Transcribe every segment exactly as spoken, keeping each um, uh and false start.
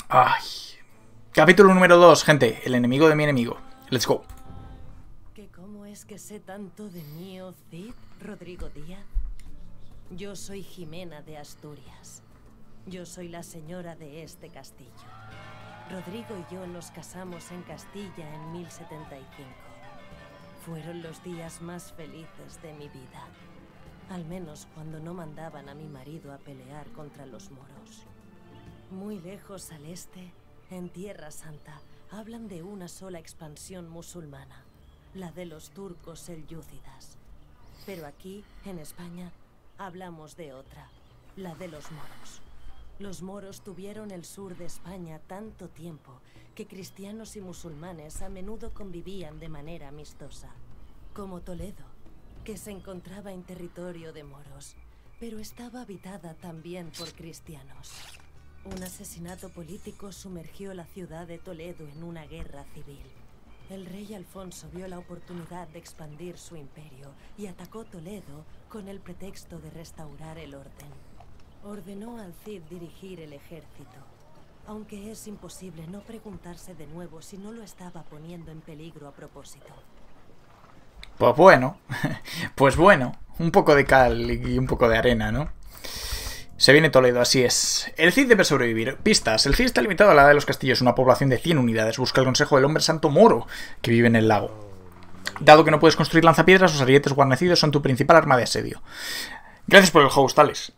Ay. Capítulo número dos, gente. El enemigo de mi enemigo. Let's go. ¿Que cómo es que sé tanto de mí, oh Cid, Rodrigo Díaz? Yo soy Jimena de Asturias. Yo soy la señora de este castillo. Rodrigo y yo nos casamos en Castilla en mil setenta y cinco. Fueron los días más felices de mi vida. Al menos cuando no mandaban a mi marido a pelear contra los moros. Muy lejos al este, en Tierra Santa, hablan de una sola expansión musulmana, la de los turcos selyúcidas. Pero aquí, en España, hablamos de otra, la de los moros. Los moros tuvieron el sur de España tanto tiempo que cristianos y musulmanes a menudo convivían de manera amistosa, como Toledo, que se encontraba en territorio de moros, pero estaba habitada también por cristianos. Un asesinato político sumergió la ciudad de Toledo en una guerra civil. El rey Alfonso vio la oportunidad de expandir su imperio y atacó Toledo con el pretexto de restaurar el orden. Ordenó al Cid dirigir el ejército, aunque es imposible no preguntarse de nuevo si no lo estaba poniendo en peligro a propósito. Pues bueno, pues bueno, un poco de cal y un poco de arena, ¿no? Se viene Toledo, así es. El Cid debe sobrevivir. Pistas. El Cid está limitado a la edad de los castillos, una población de cien unidades. Busca el consejo del hombre santo moro, que vive en el lago. Dado que no puedes construir lanzapiedras, los arietes guarnecidos son tu principal arma de asedio. Gracias por el host, Alex.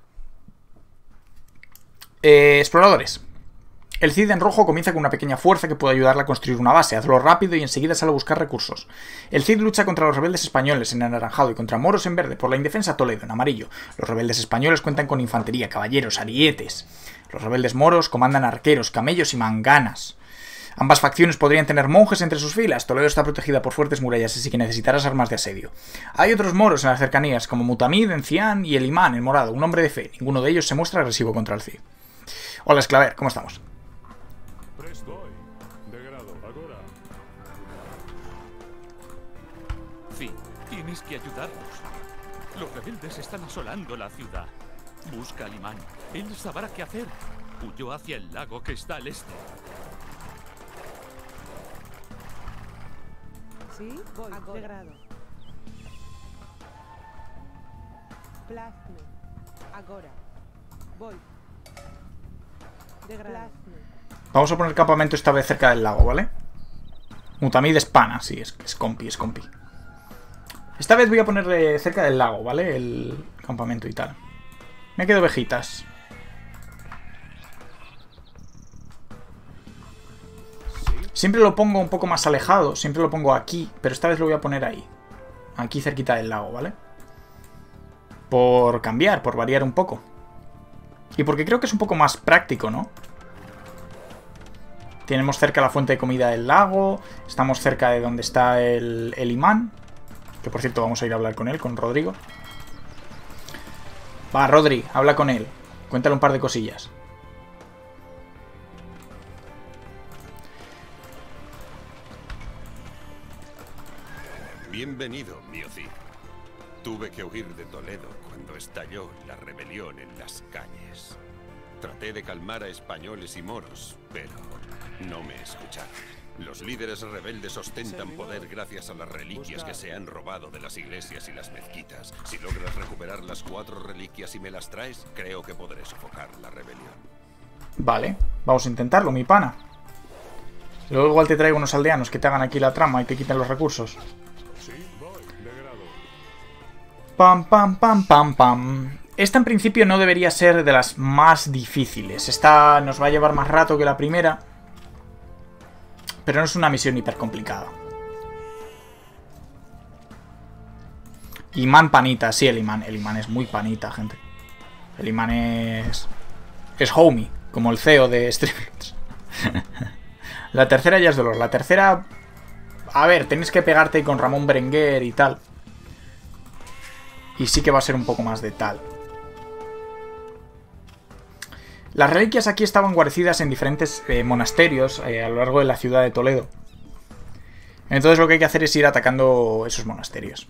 Eh, exploradores. El Cid en rojo comienza con una pequeña fuerza que puede ayudarle a construir una base. Hazlo rápido y enseguida sale a buscar recursos. El Cid lucha contra los rebeldes españoles en anaranjado y contra moros en verde por la indefensa Toledo en amarillo. Los rebeldes españoles cuentan con infantería, caballeros, arietes. Los rebeldes moros comandan arqueros, camellos y manganas. Ambas facciones podrían tener monjes entre sus filas. Toledo está protegida por fuertes murallas, así que necesitarás armas de asedio. Hay otros moros en las cercanías, como Mutamid, Encián y el Imán, el morado, un hombre de fe. Ninguno de ellos se muestra agresivo contra el Cid. Hola, Esclaver, ¿cómo estamos? Cid, tienes que ayudarnos. Los rebeldes están asolando la ciudad. Busca al imán. Él sabrá qué hacer. Huyó hacia el lago que está al este. Sí, voy, de grado. Plasme. Agora. Voy. De grado. Vamos a poner campamento esta vez cerca del lago, ¿vale? Mutamid es pana, sí, es, es compi, es compi. Esta vez voy a ponerle cerca del lago, ¿vale? El campamento y tal. Me quedo ovejitas. Siempre lo pongo un poco más alejado, siempre lo pongo aquí, pero esta vez lo voy a poner ahí. Aquí cerquita del lago, ¿vale? Por cambiar, por variar un poco. Y porque creo que es un poco más práctico, ¿no? Tenemos cerca la fuente de comida del lago. Estamos cerca de donde está el, el imán. Que por cierto vamos a ir a hablar con él, con Rodrigo. Va, Rodri, habla con él. Cuéntale un par de cosillas. Bienvenido, mío Cid. Tuve que huir de Toledo cuando estalló la rebelión en las calles. Traté de calmar a españoles y moros, pero no me escucharon. Los líderes rebeldes ostentan poder gracias a las reliquias que se han robado de las iglesias y las mezquitas. Si logras recuperar las cuatro reliquias y me las traes, creo que podré sofocar la rebelión. Vale, vamos a intentarlo, mi pana. Luego igual te traigo unos aldeanos que te hagan aquí la trama y te quiten los recursos. Pam, pam, pam, pam, pam. Esta en principio no debería ser de las más difíciles. Esta nos va a llevar más rato que la primera. Pero no es una misión hiper complicada. Imán panita, sí, el imán. El imán es muy panita, gente. El imán es... Es homie, como el C E O de Streamlabs. La tercera ya es dolor. La tercera... A ver, tenéis que pegarte con Ramón Berenguer y tal. Y sí que va a ser un poco más de tal. Las reliquias aquí estaban guarecidas en diferentes eh, monasterios eh, a lo largo de la ciudad de Toledo. Entonces lo que hay que hacer es ir atacando esos monasterios.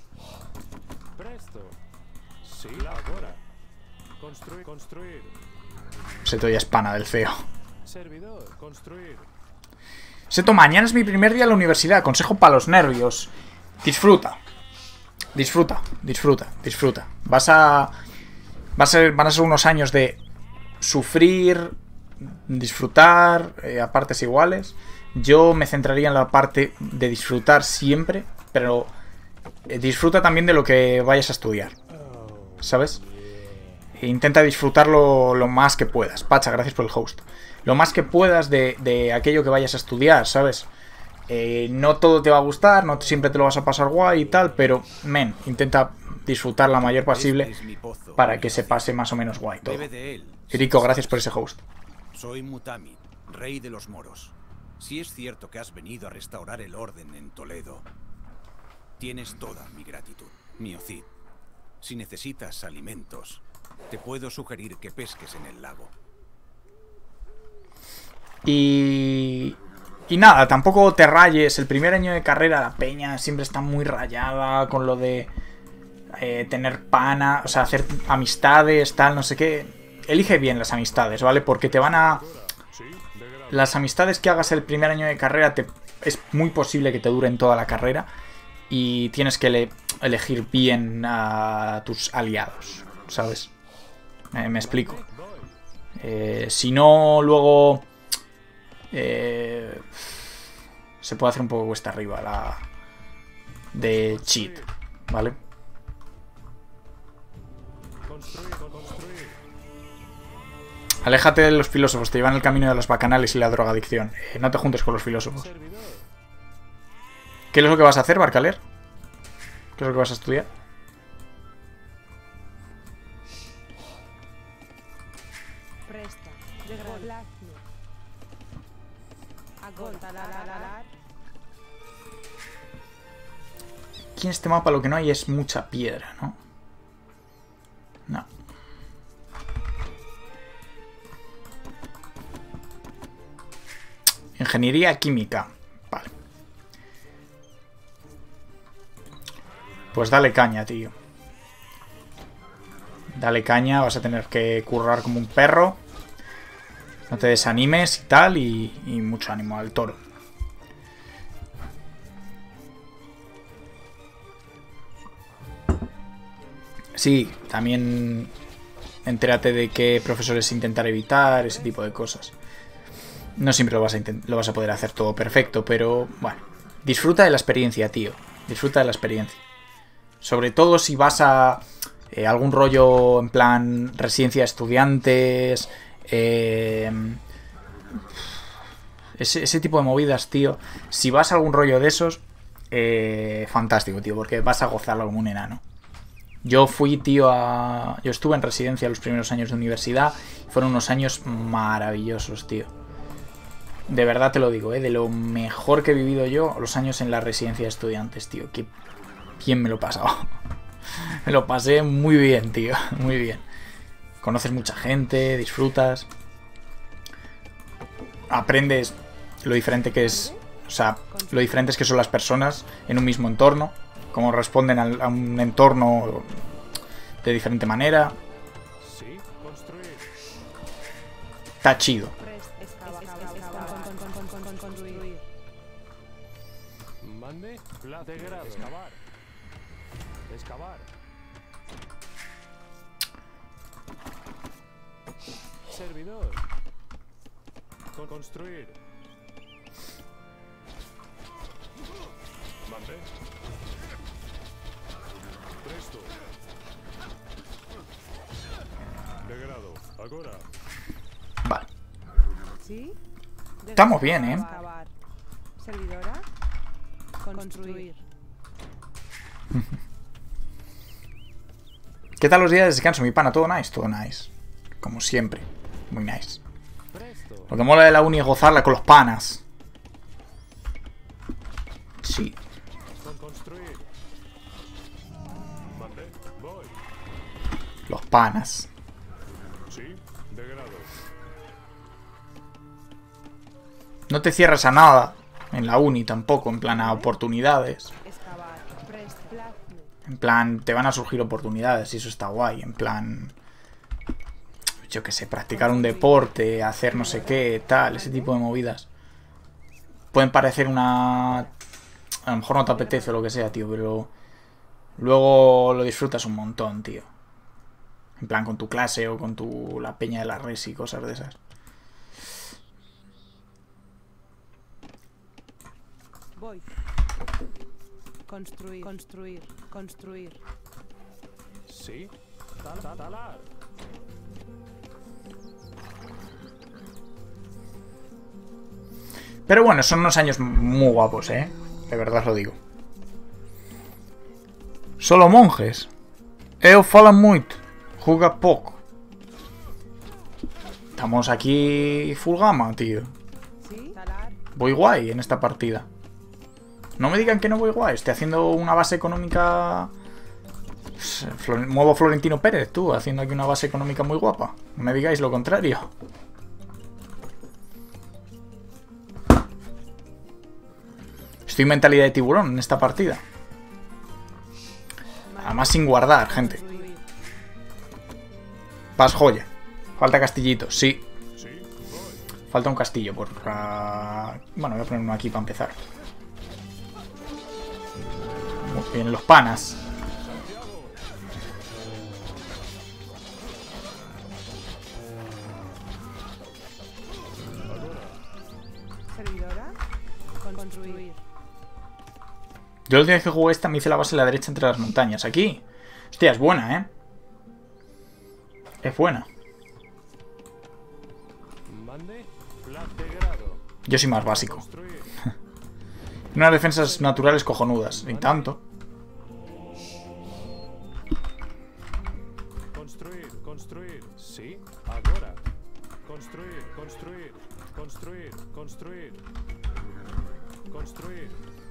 Presto. Sí, ahora. Construir, construir. Seto ya es pana del C E O. Servidor, construir. Seto, mañana es mi primer día en la universidad. Consejo para los nervios. Disfruta. Disfruta, disfruta, disfruta. Vas a... Va a ser, van a ser unos años de sufrir, disfrutar, eh, a partes iguales. Yo me centraría en la parte de disfrutar siempre, pero eh, disfruta también de lo que vayas a estudiar, ¿sabes? E intenta disfrutarlo lo más que puedas. Pacha, gracias por el host. Lo más que puedas de, de aquello que vayas a estudiar, ¿sabes? Eh, no todo te va a gustar, no siempre te lo vas a pasar guay y tal, pero, men, intenta disfrutar la mayor posible para que se pase más o menos guay todo. Rico, gracias por ese host. Soy Mutamid, rey de los moros. Si es cierto que has venido a restaurar el orden en Toledo, tienes toda mi gratitud, mi Cid. Si necesitas alimentos, te puedo sugerir que pesques en el lago. Y... Y nada, tampoco te rayes. El primer año de carrera la peña siempre está muy rayada con lo de eh, tener pana, o sea, hacer amistades, tal, no sé qué. Elige bien las amistades, ¿vale? Porque te van a... Las amistades que hagas el primer año de carrera te... es muy posible que te duren toda la carrera. Y tienes que ele elegir bien a tus aliados, ¿sabes? Eh, me explico. Eh, si no, luego... Eh, se puede hacer un poco cuesta arriba la de cheat, ¿vale? Aléjate de los filósofos, te llevan el camino de los bacanales y la drogadicción. Eh, no te juntes con los filósofos. ¿Qué es lo que vas a hacer, Barcaler? ¿Qué es lo que vas a estudiar? Aquí en este mapa lo que no hay es mucha piedra, ¿no? No. Ingeniería química. Vale. Pues dale caña, tío. Dale caña, vas a tener que currar como un perro. No te desanimes y tal, y, y mucho ánimo al toro. Sí, también entérate de qué profesores intentar evitar, ese tipo de cosas. No siempre lo vas a, lo vas a poder hacer todo perfecto, pero bueno, disfruta de la experiencia, tío. Disfruta de la experiencia. Sobre todo si vas a eh, algún rollo en plan residencia de estudiantes, eh, ese, ese tipo de movidas, tío. Si vas a algún rollo de esos, eh, fantástico, tío, porque vas a gozarlo como un enano. Yo fui, tío, a... Yo estuve en residencia los primeros años de universidad. Fueron unos años maravillosos, tío. De verdad te lo digo, ¿eh? De lo mejor que he vivido yo, los años en la residencia de estudiantes, tío. Qué bien me lo he pasado. Me lo pasé muy bien, tío. Muy bien. Conoces mucha gente, disfrutas. Aprendes lo diferente que es... O sea, lo diferentes que son las personas en un mismo entorno. Cómo responden a un entorno de diferente manera. Está chido. Mande, de grado. Excavar. Excavar. Servidor. Con construir. Mande. Presto. De grado. Ahora. Vale. ¿Sí? Estamos bien, ¿eh? Servidora. Construir. ¿Qué tal los días de descanso, mi pana? ¿Todo nice? Todo nice. Como siempre. Muy nice. Lo que mola de la uni es gozarla con los panas. Sí. Los panas. No te cierres a nada. En la uni tampoco, en plan a oportunidades. En plan, te van a surgir oportunidades y eso está guay. En plan... yo qué sé, practicar un deporte, hacer no sé qué, tal, ese tipo de movidas. Pueden parecer una... A lo mejor no te apetece o lo que sea, tío, pero luego lo disfrutas un montón, tío. En plan, con tu clase o con tu la peña de la res y cosas de esas. Voy. Construir, construir, construir. Sí. Tal- tal- talar. Pero bueno, son unos años muy guapos, ¿eh? De verdad os lo digo. Solo monjes. Eu falo muito. Juga poco. Estamos aquí full gama, tío. Sí, talar. Voy guay en esta partida. No me digan que no voy guay. Estoy haciendo una base económica... Flor... Modo Florentino Pérez, tú. Haciendo aquí una base económica muy guapa. No me digáis lo contrario. Estoy en mentalidad de tiburón en esta partida. Además sin guardar, gente. Construir. Vas joya. Falta castillito, sí. Sí. Voy. Falta un castillo por... Uh... Bueno, voy a poner uno aquí para empezar. Muy bien, los panas. Servidora. Construir. Yo la última vez que jugué esta me hice la base a la derecha entre las montañas. Aquí. Hostia, es buena, ¿eh? Es buena. Mande. Plan de grado. Yo soy más básico. Construir. Unas defensas naturales cojonudas. Ni tanto. Construir. Construir. Sí. Ahora. Construir. Construir. Construir. Construir. Construir.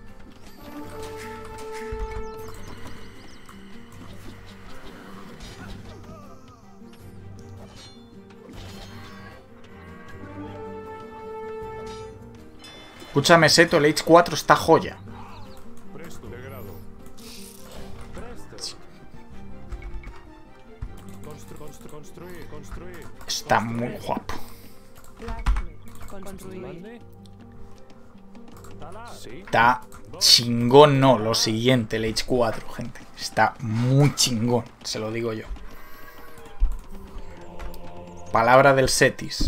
Escúchame, Seto, el H cuatro está joya. Presto. De grado. Presto. Constru, constru, construir. Construir. Está muy guapo. Construir. Mande. Talar. Sí. Está chingón, no. Lo siguiente, el H cuatro, gente. Está muy chingón, se lo digo yo. Palabra del Setis.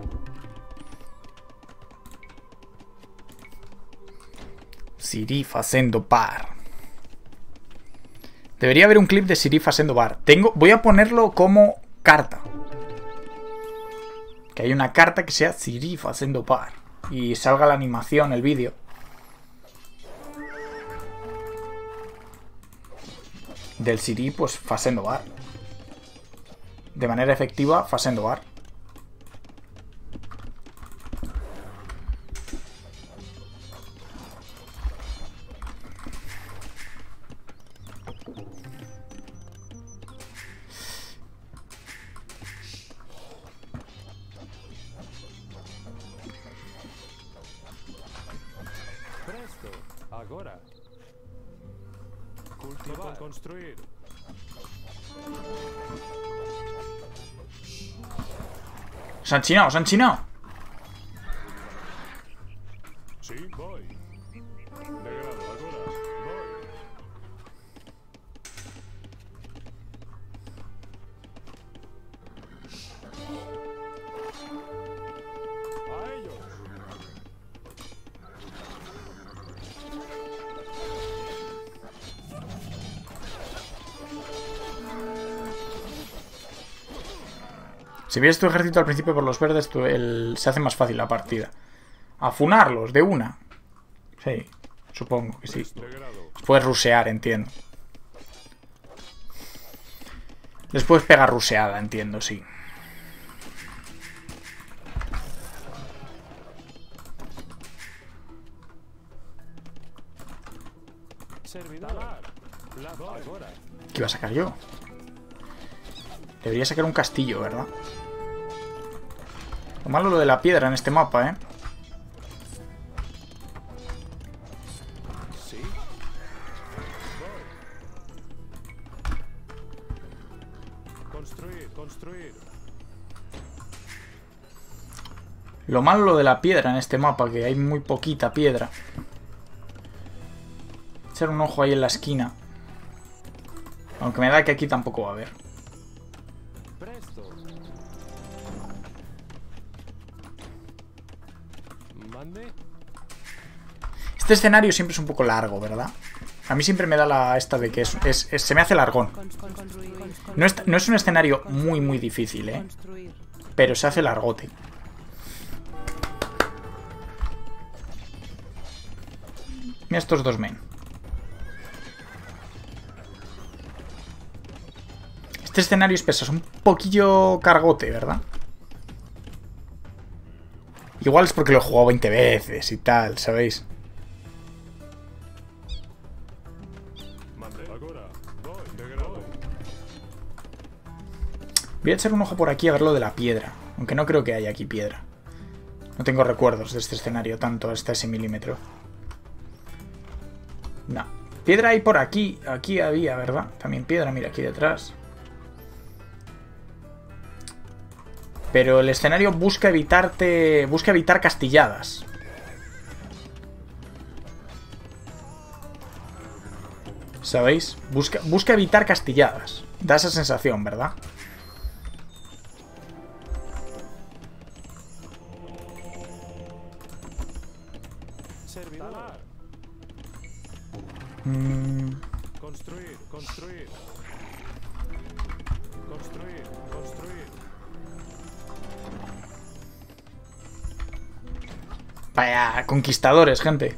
Siri facendo bar. Debería haber un clip de Siri facendo bar. Tengo, voy a ponerlo como carta. Que hay una carta que sea Siri facendo bar. Y salga la animación, el vídeo. Del Siri, pues facendo bar. De manera efectiva, facendo bar. Presto. Agora. Cultivar. Construir. Se han chinado, se han chinado. Sí, voy. De grado. Agora. Voy. A ellos. Si vienes tu ejército al principio por los verdes, tu- el- se hace más fácil la partida. Afunarlos de una. Sí, supongo que sí. De grado. Puedes rusear, entiendo. Les puedes pegar ruseada, entiendo, sí. Servidor. Talar. Plazo. Agora. ¿Qué iba a sacar yo? Debería sacar un castillo, ¿verdad? Lo malo lo de la piedra en este mapa, ¿eh? Sí. Voy. Construir. Construir. Lo malo lo de la piedra en este mapa, que hay muy poquita piedra. Echar un ojo ahí en la esquina. Aunque me da que aquí tampoco va a haber. Presto. Mande. Este escenario siempre es un poco largo, ¿verdad? A mí siempre me da la esta de que es, es, es- se me hace largón. No es, no es un escenario muy, muy difícil, ¿eh? Construir. Pero se hace largote. Mira estos dos men. Este escenario es pesado, es un poquillo cargote, ¿verdad? Igual es porque lo he jugado veinte veces y tal, ¿sabéis? Mande. Agora. Voy. De grado. Voy a echar un ojo por aquí a ver lo de la piedra. Aunque no creo que haya aquí piedra. No tengo recuerdos de este escenario tanto hasta ese milímetro. No. Piedra hay por aquí. Aquí había, ¿verdad? También piedra, mira, aquí detrás. Pero el escenario busca evitarte... Busca evitar castilladas. ¿Sabéis? Busca, busca evitar castilladas. Da esa sensación, ¿verdad? Servidor. Mm, Construir. Construir. Construir. Construir. vaya, conquistadores, gente.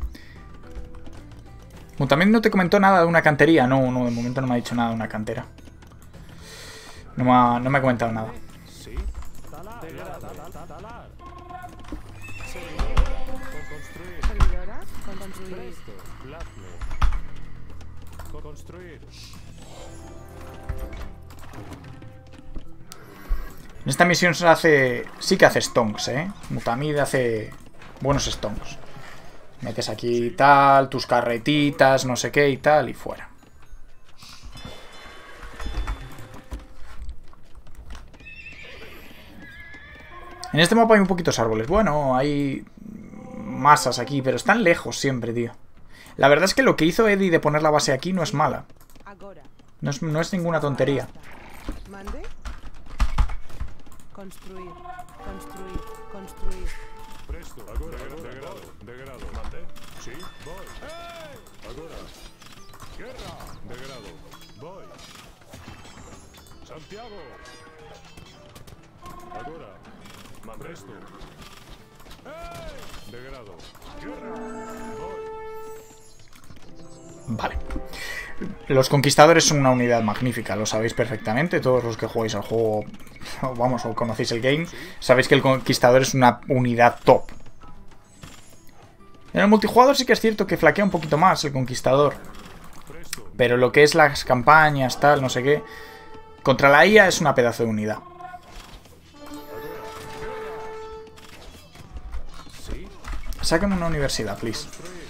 Como también no te comentó nada de una cantería. No, no, de momento no me ha dicho nada de una cantera. No me ha, no me ha comentado nada. Sí. Talar. De grado. Talar. Servidor. Con construir. Servidora. Construir. Presto. Plazme. Con construir. En esta misión se hace... Sí que hace stonks, ¿eh? Mutamid hace buenos stonks. Metes aquí tal, tus carretitas, no sé qué y tal, y fuera. En este mapa hay un poquitos árboles. Bueno, hay masas aquí, pero están lejos siempre, tío. La verdad es que lo que hizo Eddie de poner la base aquí no es mala. Agora. No es, no es ninguna tontería. Mande. Construir. Construir. Construir. Presto. Agora. De grado. De grado. Mande. Sí. Voy. ¡Hey! Agora. Guerra. De grado. Voy. Santiago. Agora. Mande. Presto. ¡Hey! De grado. Guerra. Voy. Vale. Los conquistadores son una unidad magnífica, lo sabéis perfectamente. Todos los que jugáis al juego, vamos, o conocéis el game, sabéis que el conquistador es una unidad top. En el multijugador sí que es cierto que flaquea un poquito más el conquistador. Pero lo que es las campañas, tal, no sé qué, contra la I A es una pedazo de unidad. Sáquenme una universidad, please.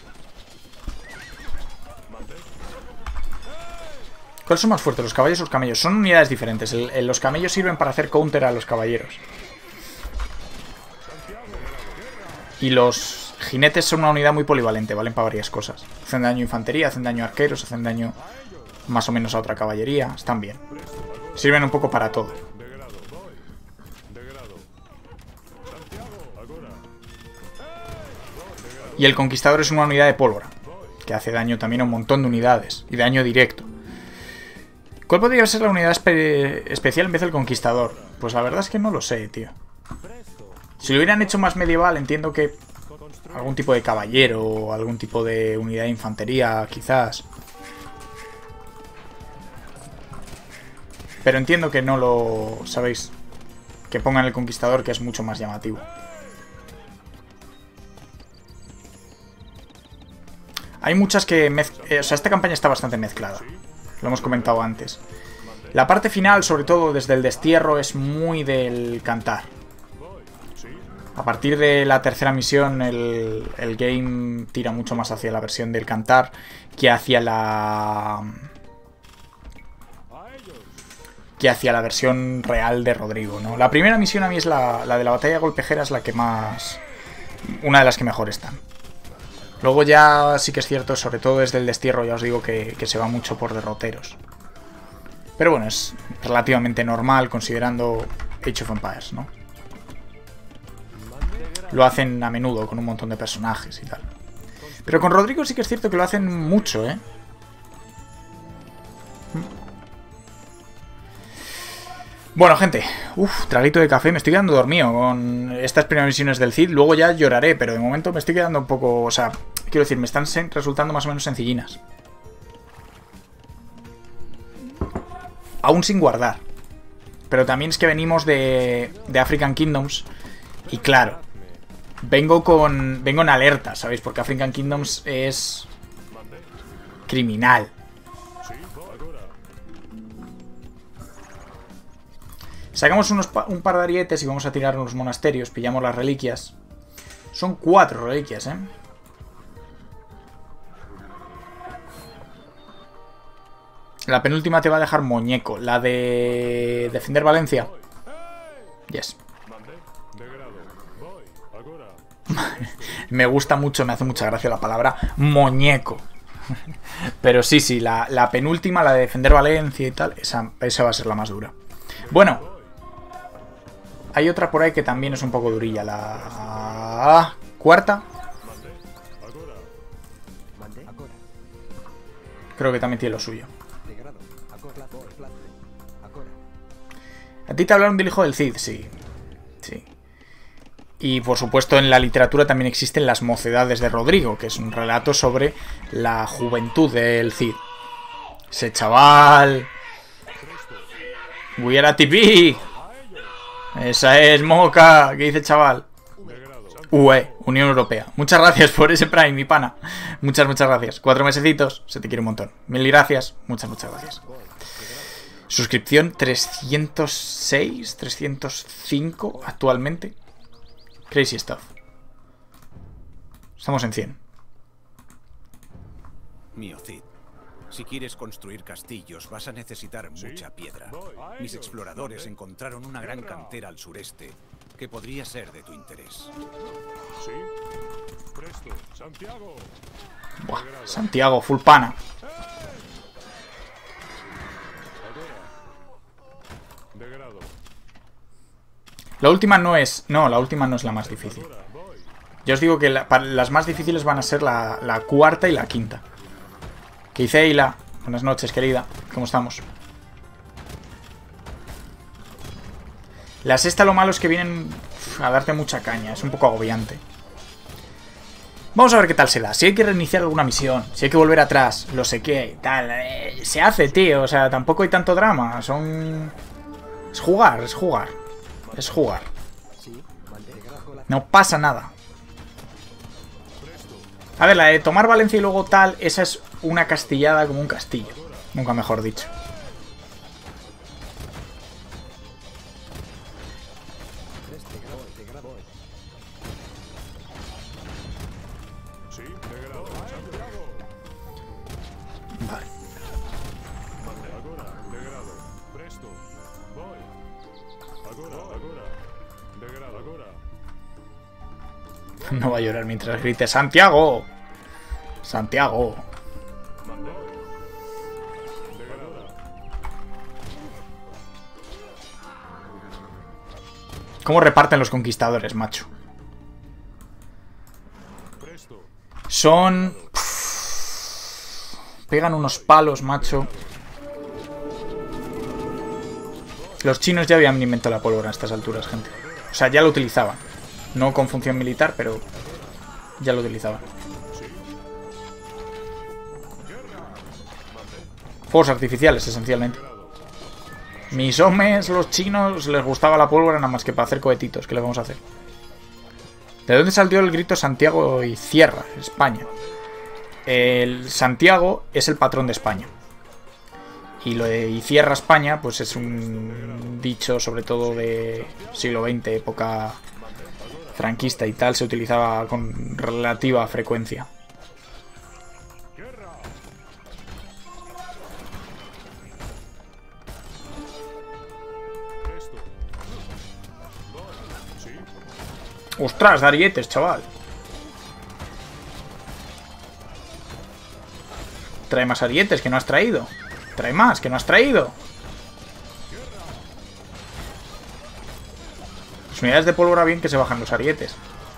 ¿Cuáles son más fuertes, los caballos o los camellos? Son unidades diferentes. El, el, los camellos sirven para hacer counter a los caballeros. Y los jinetes son una unidad muy polivalente, valen para varias cosas. Hacen daño a infantería, hacen daño a arqueros, hacen daño más o menos a otra caballería. Están bien. Sirven un poco para todo. Y el conquistador es una unidad de pólvora, que hace daño también a un montón de unidades. Y daño directo. ¿Cuál podría ser la unidad espe especial en vez del conquistador? Pues la verdad es que no lo sé, tío. Si lo hubieran hecho más medieval, entiendo que algún tipo de caballero o algún tipo de unidad de infantería, quizás. Pero entiendo que no lo... ¿sabéis? Que pongan el conquistador, que es mucho más llamativo. Hay muchas que... Mez... Eh, o sea, esta campaña está bastante mezclada. Lo hemos comentado antes. La parte final, sobre todo desde el destierro, es muy del cantar. A partir de la tercera misión, el, el game tira mucho más hacia la versión del cantar que hacia la... que hacia la versión real de Rodrigo, ¿no? La primera misión a mí es la, la de la batalla de Golpejera, es la que más... una de las que mejor están. Luego ya sí que es cierto, sobre todo desde el destierro, ya os digo que, que se va mucho por derroteros. Pero bueno, es relativamente normal considerando Age of Empires, ¿no? Lo hacen a menudo con un montón de personajes y tal. Pero con Rodrigo sí que es cierto que lo hacen mucho, ¿eh? Bueno, gente, uff, traguito de café, me estoy quedando dormido con estas primeras misiones del Cid. Luego ya lloraré, pero de momento me estoy quedando un poco... O sea, quiero decir, me están resultando más o menos sencillinas. Aún sin guardar. Pero también es que venimos de, de African Kingdoms. Y claro, vengo con vengo en alerta, ¿sabéis? Porque African Kingdoms es criminal. Sacamos unos pa un par de arietes y vamos a tirar unos monasterios. Pillamos las reliquias. Son cuatro reliquias, ¿eh? La penúltima te va a dejar muñeco. La de defender Valencia. Yes. Me gusta mucho, me hace mucha gracia la palabra muñeco. Pero sí, sí, la, la penúltima, la de defender Valencia y tal, esa, esa va a ser la más dura. Bueno, hay otra por ahí que también es un poco durilla. La cuarta. Creo que también tiene lo suyo. ¿A ti te hablaron del hijo del Cid? Sí. Sí. Y por supuesto en la literatura también existen las mocedades de Rodrigo, que es un relato sobre la juventud del Cid. Ese chaval... Guyera T V. Esa es Moca. ¿Qué dice chaval? U E, Unión Europea. Muchas gracias por ese Prime, mi pana. Muchas, muchas gracias. Cuatro mesecitos, se te quiere un montón. Mil gracias, muchas, muchas gracias. Suscripción trescientos seis, trescientos cinco actualmente. Crazy stuff. Estamos en cien. Mío Cid, si quieres construir castillos vas a necesitar mucha piedra. Mis exploradores encontraron una gran cantera al sureste que podría ser de tu interés. Sí. Presto, Santiago. Buah, Santiago, full pana. La última no es... No, la última no es la más difícil. Yo os digo que la, para, las más difíciles van a ser la, la cuarta y la quinta. ¿Qué dice Eila? Buenas noches, querida. ¿Cómo estamos? La sexta lo malo es que vienen a darte mucha caña. Es un poco agobiante. Vamos a ver qué tal se da. Si hay que reiniciar alguna misión, si hay que volver atrás, lo sé qué, tal. Eh, se hace, tío. O sea, tampoco hay tanto drama. Son... Es jugar, es jugar. Es jugar. No pasa nada. A ver, la de tomar Valencia y luego tal, esa es una castillada como un castillo. Nunca mejor dicho. Vale. No va a llorar mientras grite ¡Santiago! ¡Santiago! ¿Cómo reparten los conquistadores, macho? Son... Pegan unos palos, macho. Los chinos ya habían inventado la pólvora a estas alturas, gente. O sea, ya lo utilizaban. No con función militar, pero ya lo utilizaban. Fuegos artificiales, esencialmente. Mis hombres, los chinos, les gustaba la pólvora nada más que para hacer cohetitos. ¿Qué le vamos a hacer? ¿De dónde salió el grito Santiago y Cierra, España? El Santiago es el patrón de España. Y lo de y cierra España, pues es un dicho sobre todo de siglo veinte, época franquista y tal, se utilizaba con relativa frecuencia. ¡Ostras, da arietes, chaval! Trae más arietes que no has traído. Trae más que no has traído. Las unidades de pólvora bien que se bajan los arietes.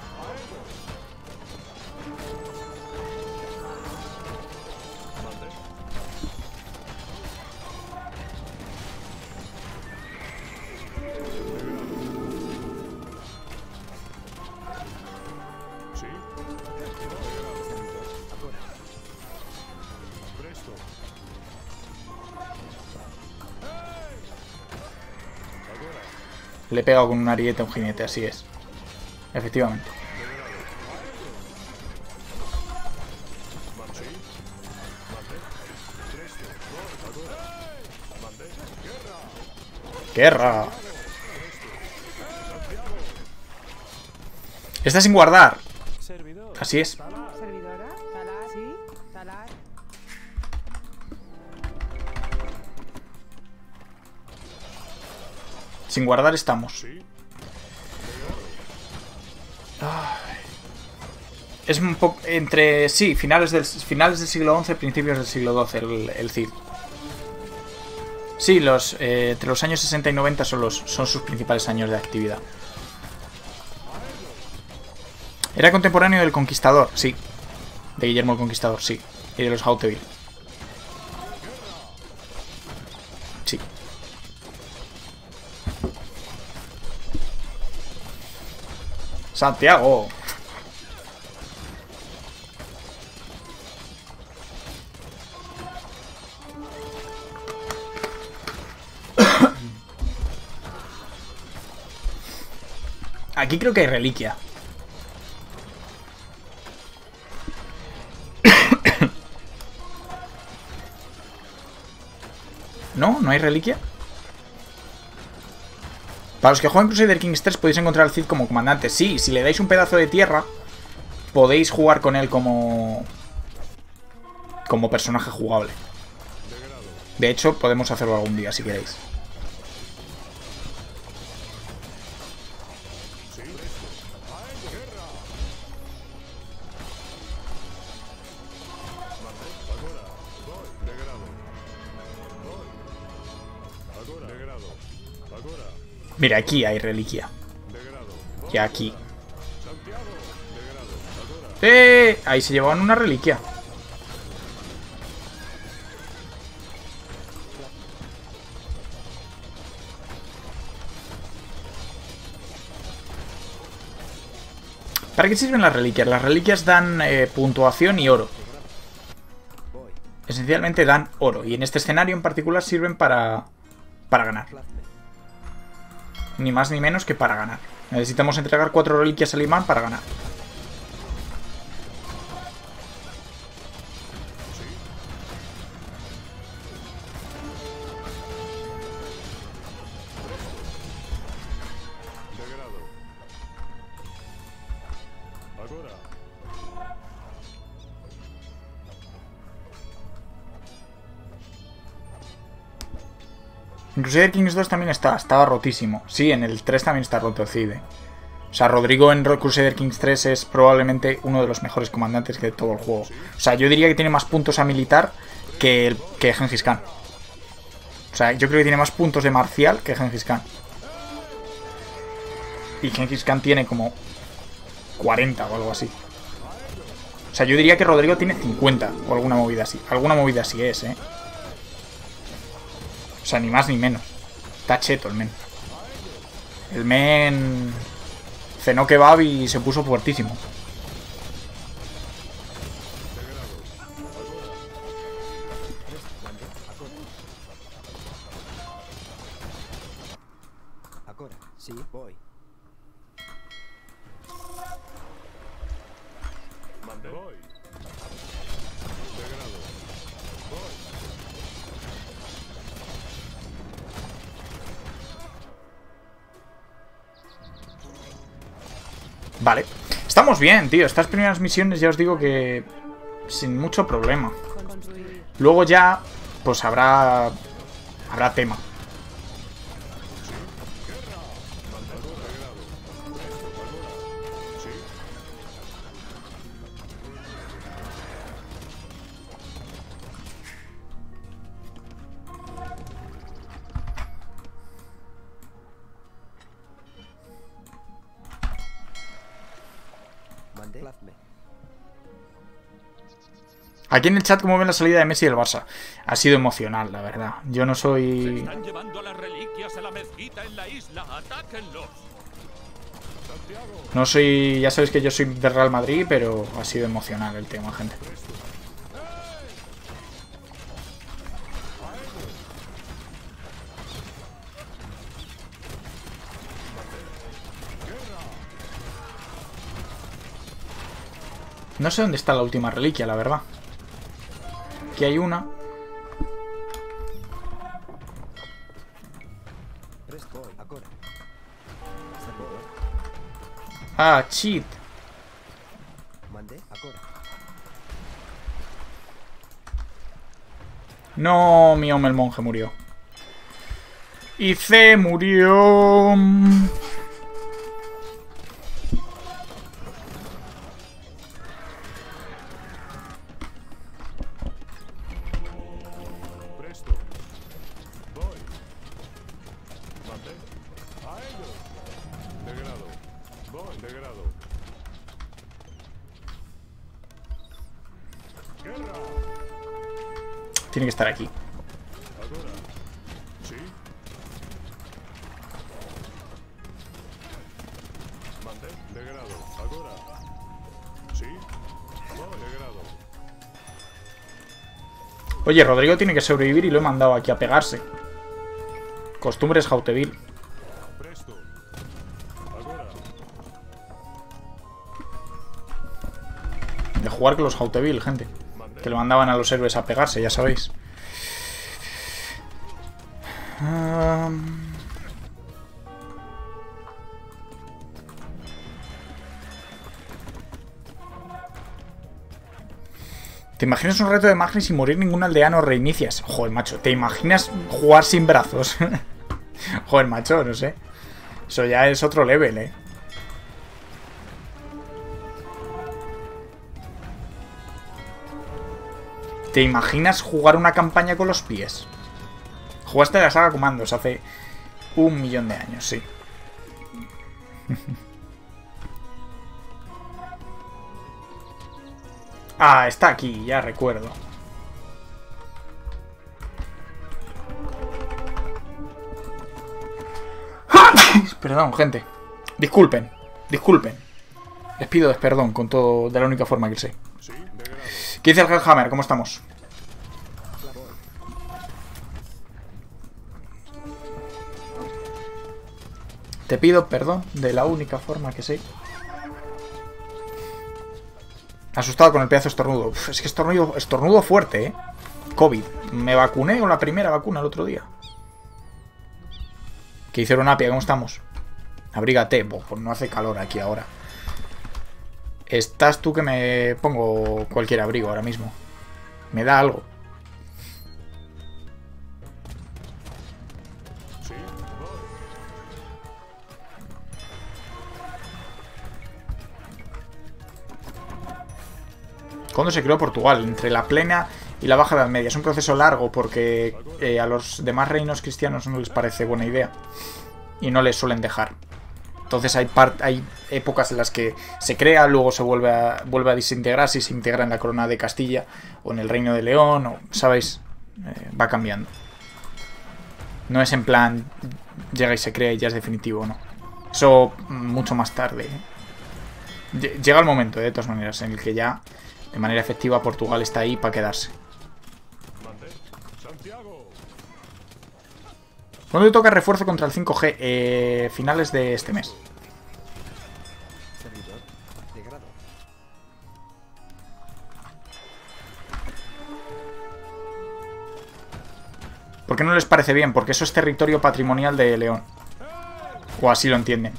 Le he pegado con un ariete a un jinete, así es. Efectivamente. ¡Guerra! Está sin guardar. Así es. Servidora, talar, sí, talar. Sin guardar estamos. Es un poco entre... Sí, finales del, finales del siglo once, principios del siglo doce, el, el Cid. Sí, los, eh, entre los años sesenta y noventa son, los, son sus principales años de actividad. Era contemporáneo del Conquistador, sí. De Guillermo el Conquistador, sí. Y de los Hauteville. Sí. Santiago. Aquí creo que hay reliquia. ¿No? ¿No hay reliquia? Para los que juegan Crusader Kings tres podéis encontrar al Cid como comandante. Sí, si le dais un pedazo de tierra, podéis jugar con él como... como personaje jugable. De hecho, podemos hacerlo algún día si queréis. Mira, aquí hay reliquia. Y aquí. ¡Eh! Ahí se llevaban una reliquia. ¿Para qué sirven las reliquias? Las reliquias dan eh, puntuación y oro. Esencialmente dan oro. Y en este escenario en particular sirven para, para ganar. Ni más ni menos que para ganar. Necesitamos entregar cuatro reliquias al imán para ganar. En Crusader Kings dos también está, estaba rotísimo. Sí, en el tres también está roto el Cid. O sea, Rodrigo en Crusader Kings tres es probablemente uno de los mejores comandantes de todo el juego. O sea, yo diría que tiene más puntos a militar que, el, que Gengis Khan. O sea, yo creo que tiene más puntos de marcial que Gengis Khan. Y Gengis Khan tiene como cuarenta o algo así. O sea, yo diría que Rodrigo tiene cincuenta o alguna movida así. Alguna movida así es, eh. O sea, ni más ni menos. Está cheto el men. El men cenó kebab y se puso fuertísimo. Ahora, sí, voy. Mande. Voy. Degrado. Voy. Vale. Estamos bien, tío. Estas primeras misiones ya os digo que sin mucho problema. Luego ya, pues habrá... habrá tema. Aquí en el chat, ¿cómo ven la salida de Messi del Barça? Ha sido emocional, la verdad. Yo no soy... Están llevando las reliquias a la mezquita en la isla. ¡Atáquenlos! No soy... Ya sabéis que yo soy de Real Madrid, pero ha sido emocional el tema, gente. No sé dónde está la última reliquia, la verdad. Aquí hay una. Ah, cheat. No, mi hombre el monje murió. Y C murió. Tiene que estar aquí. Oye, Rodrigo tiene que sobrevivir y lo he mandado aquí a pegarse. Costumbres Jauteville. De jugar con los Jauteville, gente. Que lo mandaban a los héroes a pegarse, ya sabéis. Um... ¿Te imaginas un reto de Magnus y morir ningún aldeano reinicias? Joder, macho, ¿te imaginas jugar sin brazos? Joder, macho, no sé. Eso ya es otro level, eh. ¿Te imaginas jugar una campaña con los pies? Jugaste la saga Comandos hace un millón de años, sí. Ah, está aquí, ya recuerdo. Perdón, gente. Disculpen, disculpen. Les pido perdón con todo de la única forma que sé. ¿Qué dice el Hellhammer? ¿Cómo estamos? Te pido perdón de la única forma que sé. Asustado con el pedazo de estornudo. Uf, es que estornudo, estornudo fuerte, ¿eh? COVID. Me vacuné con la primera vacuna el otro día. ¿Qué hicieron, Apia? ¿Cómo estamos? Abrígate. Pues no hace calor aquí ahora. Estás tú que me pongo cualquier abrigo ahora mismo. Me da algo. ¿Cuándo se creó Portugal? Entre la plena y la baja edad media. Es un proceso largo porque eh, a los demás reinos cristianos no les parece buena idea. Y no les suelen dejar. Entonces hay, hay épocas en las que se crea, luego se vuelve a, vuelve a desintegrarse y se integra en la corona de Castilla o en el reino de León, o, ¿sabéis? Eh, va cambiando. No es en plan, llega y se crea y ya es definitivo, no. Eso mucho más tarde. ¿eh? Llega el momento, de todas maneras, en el que ya, de manera efectiva, Portugal está ahí para quedarse. ¿Cuándo te toca refuerzo contra el cinco G? Eh, finales de este mes. ¿Por qué no les parece bien? Porque eso es territorio patrimonial de León. O así lo entienden.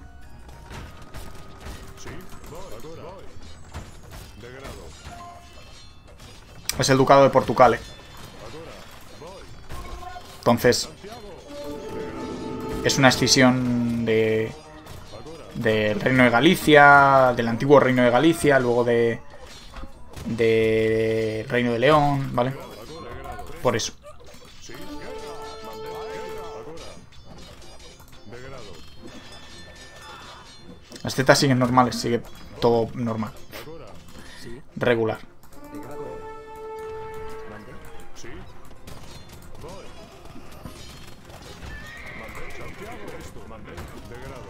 Es el ducado de Portugal, ¿eh? Entonces... es una escisión de del Reino de Galicia, del antiguo Reino de Galicia, luego de de Reino de León, ¿vale? Por eso. Las tetas siguen normales, sigue todo normal. Agora. Sí. Regular. De grado. Mande. Sí. Voy. Mandé. Santiago. Esto. Mandé. De grado.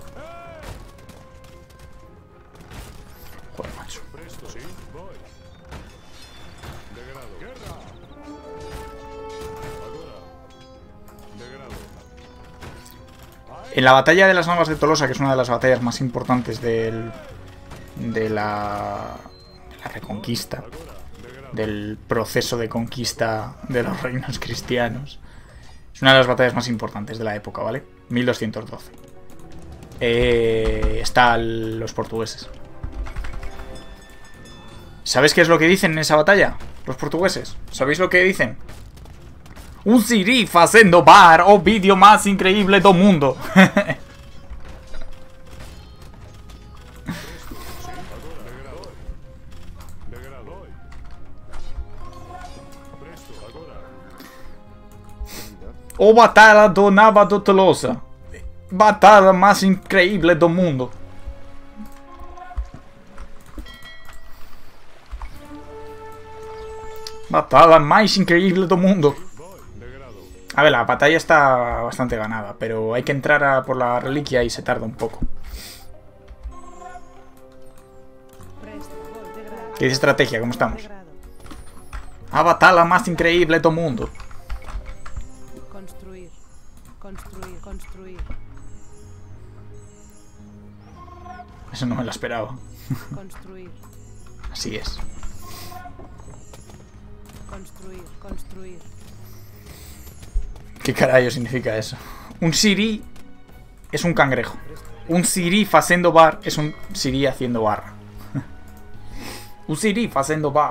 Joder, macho. Presto. Sí. Voy. De grado. Guerra. Agora. De grado. En la batalla de las Navas de Tolosa, que es una de las batallas más importantes del, de, la, de la reconquista, del proceso de conquista de los reinos cristianos, es una de las batallas más importantes de la época, ¿vale? mil doscientos doce. Eh, están los portugueses. ¿Sabéis qué es lo que dicen en esa batalla? Los portugueses. ¿Sabéis lo que dicen? Un Siri facendo bar, o vídeo más increíble do mundo. O batalha do Nava do Tolosa. Batalha mais increíble do mundo. Batalha más increíble do mundo. A ver, la batalla está bastante ganada, pero hay que entrar a por la reliquia y se tarda un poco. ¿Qué dice estrategia? ¿Cómo estamos? A batalla más increíble do mundo. Construir, construir, construir. Eso no me lo esperaba. Construir. Así es. Construir, construir. ¿Qué carajo significa eso? Un Siri es un cangrejo. Un Siri facendo bar es un Siri haciendo barra. Un Siri facendo bar.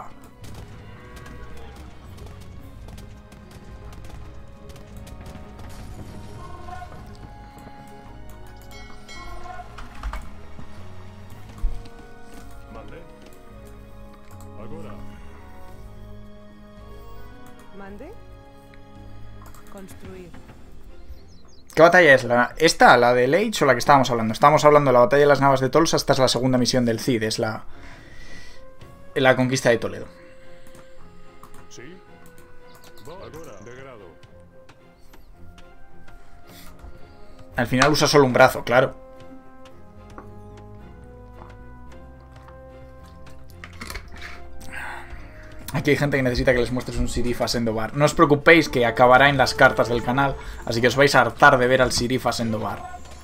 Mande. Agora. Mande. Construir. ¿Qué batalla es? ¿La, ¿Esta, la de Leitch o la que estábamos hablando? Estábamos hablando de la batalla de las Navas de Tolosa. Esta es la segunda misión del Cid. Es la, la conquista de Toledo. Sí. Agora. De grado. Al final usa solo un brazo, claro. Aquí hay gente que necesita que les muestres un Siri facendo bar. No os preocupéis que acabará en las cartas del canal, así que os vais a hartar de ver al Siri facendo bar.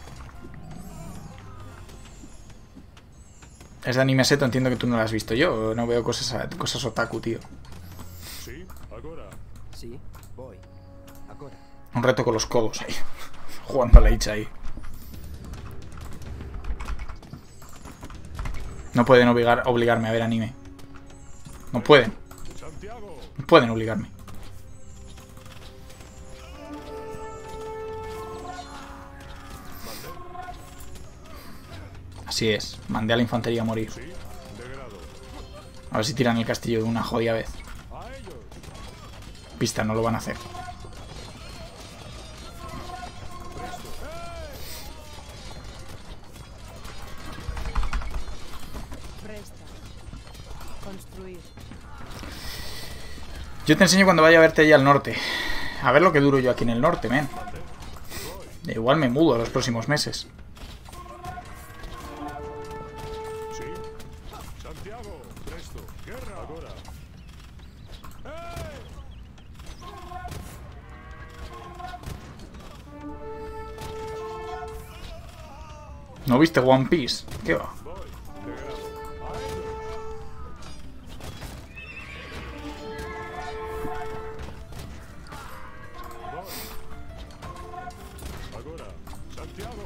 Es de anime seto, entiendo que tú no lo has visto. Yo no veo cosas, cosas otaku, tío. Sí. Agora. Sí. Voy. Agora. Un reto con los codos ahí. Jugando a la H ahí. No pueden obligar, obligarme a ver anime. No pueden. Santiago. No pueden obligarme. Así es. Mandé a la infantería a morir. Sí. De grado. A ver si tiran el castillo de una jodida vez. A ellos. Pista, no lo van a hacer. Presta. Construir. Yo te enseño cuando vaya a verte allá al norte. A ver lo que duro yo aquí en el norte, men. Igual me mudo los próximos meses. Sí. Santiago. Presto. Guerra. Agora. ¿No viste One Piece? ¿Qué va? Voy. De grado. A ellos. Voy. Agora. Santiago.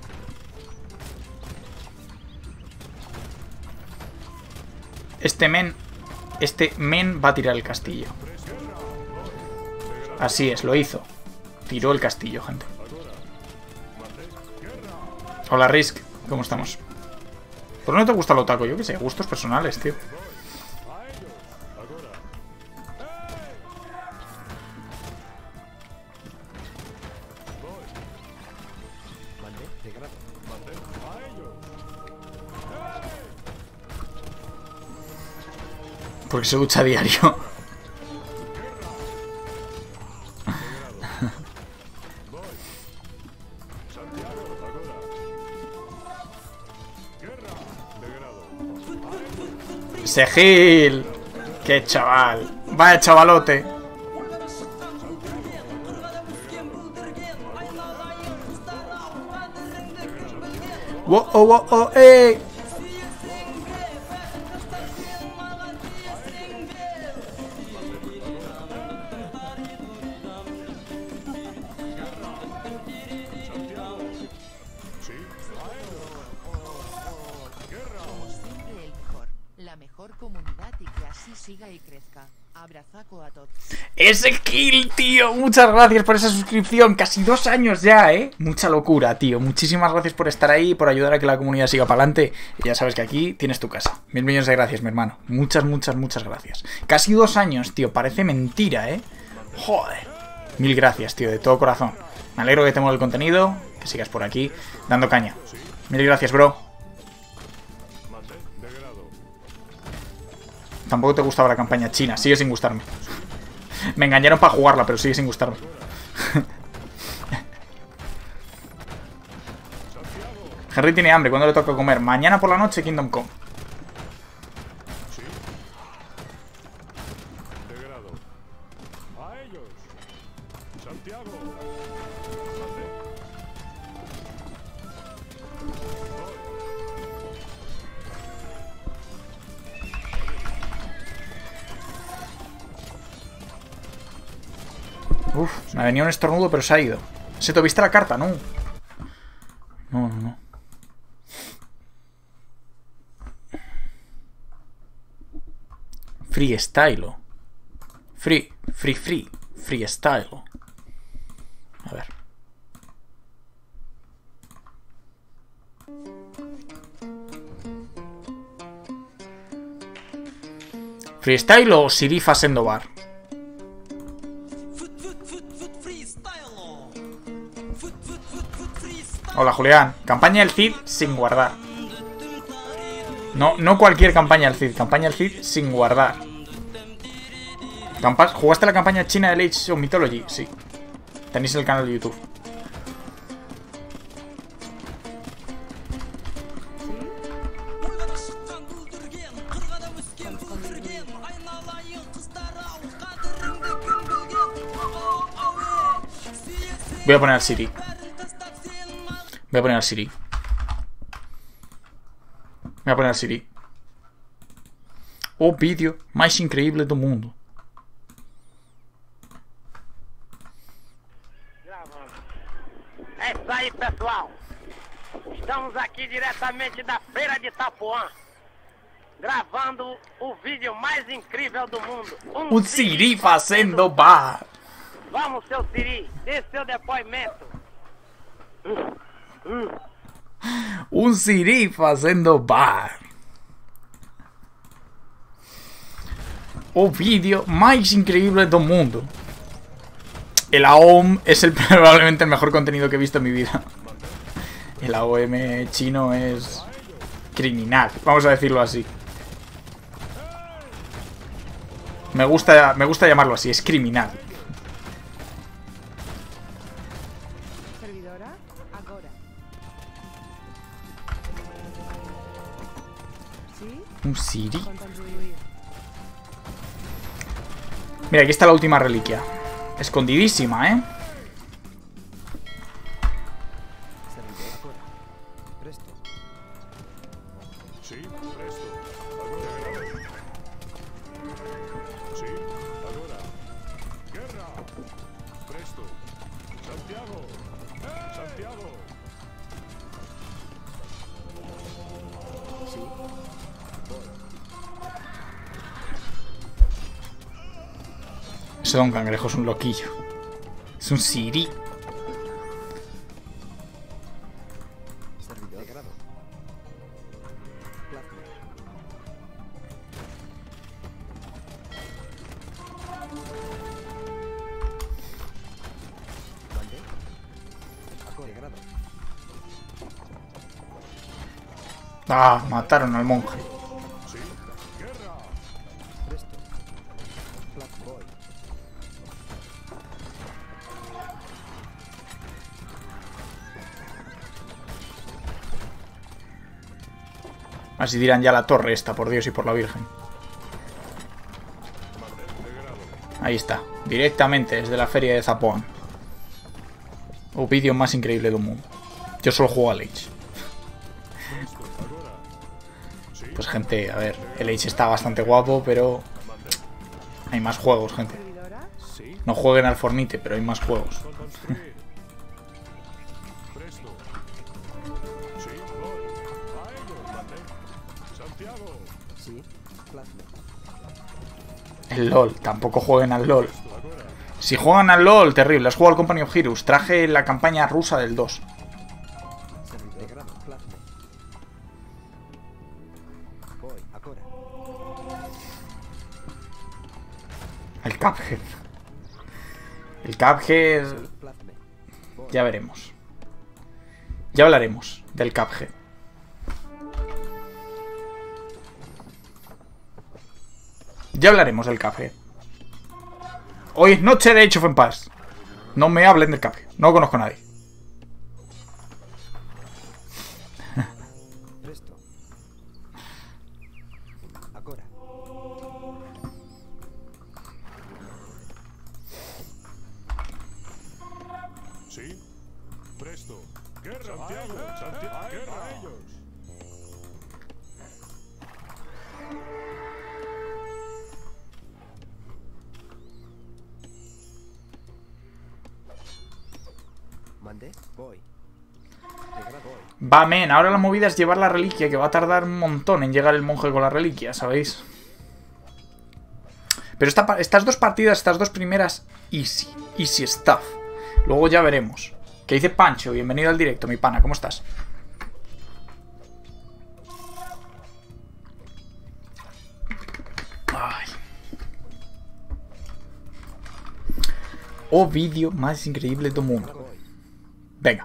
Este men... Este men va a tirar el castillo. Así es, lo hizo. Tiró el castillo, gente. Hola, Risk. ¿Cómo estamos? ¿Por qué no te gusta lo otaku? Yo qué sé, gustos personales, tío. Mande. De grado. Porque se ducha a diario. Segil. Qué chaval. Vaya chavalote. Wow, oh, wow, oh, eh. La mejor comunidad y que así siga y crezca. Abrazaco a todos. ¡Ese kill, tío! Muchas gracias por esa suscripción. Casi dos años ya, ¿eh? Mucha locura, tío. Muchísimas gracias por estar ahí, por ayudar a que la comunidad siga para adelante. Y ya sabes que aquí tienes tu casa. Mil millones de gracias, mi hermano. Muchas, muchas, muchas gracias. Casi dos años, tío. Parece mentira, ¿eh? Joder. Mil gracias, tío. De todo corazón. Me alegro que te mola el contenido. Que sigas por aquí dando caña. Mil gracias, bro. Tampoco te gustaba la campaña china. Sigue sin gustarme. Me engañaron para jugarla, pero sigue sin gustarme. Henry tiene hambre. ¿Cuándo le toca comer? Mañana por la noche, Kingdom Come. Uf, me venía un estornudo, pero se ha ido. ¿Se te viste la carta? No. No, no, no. Freestyle. Free, free, free. Freestyle. A ver. Freestyle o Sirifa Sendobar. Hola, Julián. Campaña del Cid sin guardar. No, no cualquier campaña del Cid. Campaña del Cid sin guardar. Campa ¿Jugaste la campaña china de Age of Mythology? Sí. Tenéis el canal de YouTube. Voy a poner al Siri. Voy a poner al Siri. Voy a poner al Siri. O vídeo mais incrível do mundo. É isso aí, pessoal. Estamos aqui diretamente da Feira de Itapuã, gravando o vídeo mais incrível do mundo. Um, um Siri fazendo bar. Vamos, seu Siri, dê seu depoimento. Um Siri fazendo bar. O vídeo más increíble del mundo. El A O M es el, probablemente el mejor contenido que he visto en mi vida. El A O M chino es criminal, vamos a decirlo así. Me gusta, me gusta llamarlo así, es criminal. Un Siri. Mira, aquí está la última reliquia. Escondidísima, ¿eh? Ese Don Cangrejo es un loquillo. Es un Siri. Ah, mataron al monje. Así dirán ya la torre esta, por Dios y por la Virgen. Ahí está. Directamente desde la feria de Zapoan. O vídeo más increíble del mundo. Yo solo juego al Age. Pues gente, a ver, el Age está bastante guapo, pero hay más juegos, gente. No jueguen al Fornite, pero hay más juegos. El LOL, tampoco jueguen al LOL. Si juegan al LOL, terrible. Has jugado al Company of Heroes. Traje la campaña rusa del dos. El Cuphead. El Cuphead... Ya veremos. Ya hablaremos del Cuphead. Ya hablaremos del Cuphead. Hoy es noche de Age of Empires. No me hablen del Cuphead. No conozco a nadie. Sí, presto. Guerra, Santiago, Santiago, guerra a ellos. Mandé, voy. Va, men, ahora la movida es llevar la reliquia, que va a tardar un montón en llegar el monje con la reliquia, ¿sabéis? Pero esta, estas dos partidas, estas dos primeras, easy. Easy stuff. Luego ya veremos. ¿Qué dice Pancho? Bienvenido al directo, mi pana, ¿cómo estás? Ay. Oh, vídeo más increíble del mundo. Venga.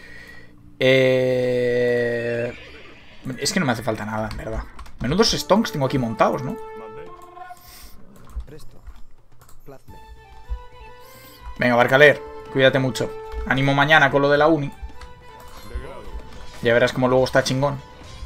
Eh... Es que no me hace falta nada, en verdad. Menudos stonks tengo aquí montados, ¿no? Venga, Barcaler, cuídate mucho. Ánimo mañana con lo de la uni. Ya verás cómo luego está chingón.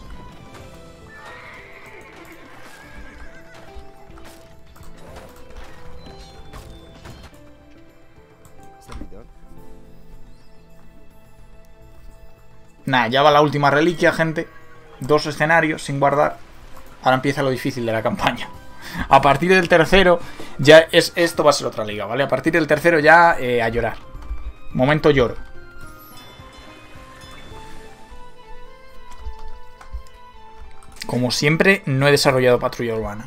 Nah, ya va la última reliquia, gente. Dos escenarios sin guardar. Ahora empieza lo difícil de la campaña. A partir del tercero, ya es esto va a ser otra liga, ¿vale? A partir del tercero ya eh, a llorar. Momento lloro. Como siempre, no he desarrollado patrulla urbana.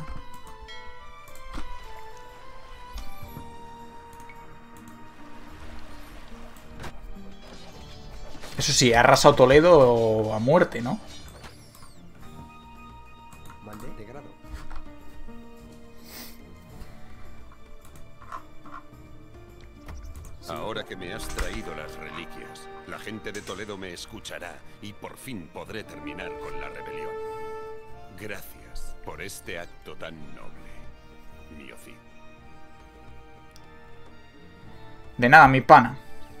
Eso sí, ha arrasado Toledo a muerte, ¿no? Ahora que me has traído las reliquias, la gente de Toledo me escuchará y por fin podré terminar con la rebelión. Gracias por este acto tan noble, Miocid. De nada, mi pana.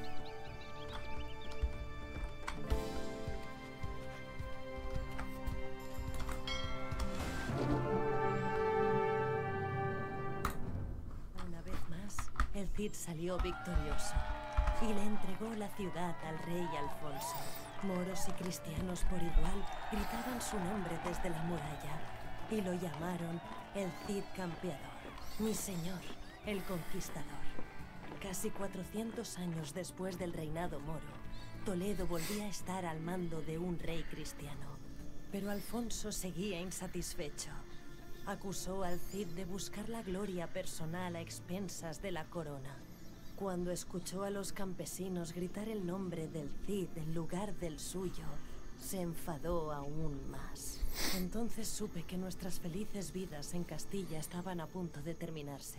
El Cid salió victorioso y le entregó la ciudad al rey Alfonso. Moros y cristianos por igual gritaban su nombre desde la muralla y lo llamaron el Cid Campeador, mi señor, el conquistador. Casi cuatrocientos años después del reinado moro, Toledo volvía a estar al mando de un rey cristiano. Pero Alfonso seguía insatisfecho. Acusó al Cid de buscar la gloria personal a expensas de la corona. Cuando escuchó a los campesinos gritar el nombre del Cid en lugar del suyo, se enfadó aún más. Entonces supe que nuestras felices vidas en Castilla estaban a punto de terminarse.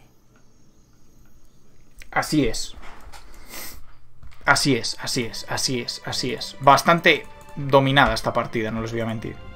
Así es. Así es, así es, así es, así es. Bastante dominada esta partida, no les voy a mentir.